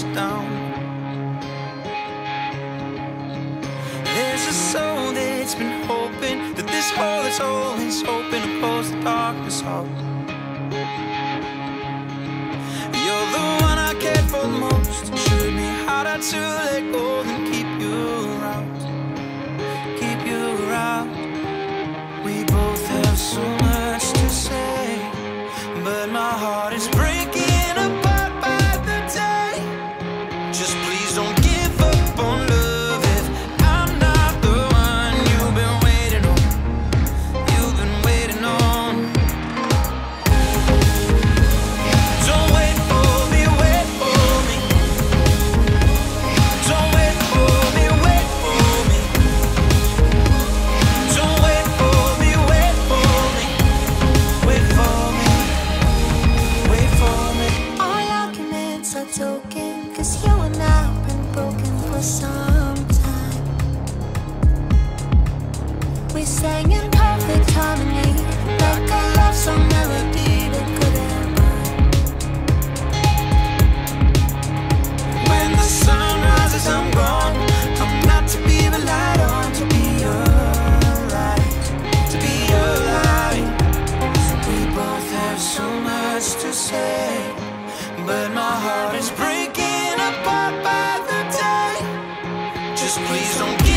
down. There's a soul that's been hoping that this hole is always open to close the darkness out. You're the one I cared for most. Showed me how to let go and keep you around. Keep you around. We both have so much to say, but my heart is breaking apart by the day. Just please don't give up on love if I'm not the one you've been waiting on. You've been waiting on. Don't wait for me, wait for me. Don't wait for me, wait for me. Don't wait for me, wait for me. Wait for me, wait for me. All arguments are token, 'cause you and I have been broken for some time. We sang in perfect harmony, like a love song melody that couldn't rhyme. When the sun rises, I'm gone. I'm not to be relied on, to be your light, to be your light. We both have so much to say, but my heart is breaking apart by the day. Just please don't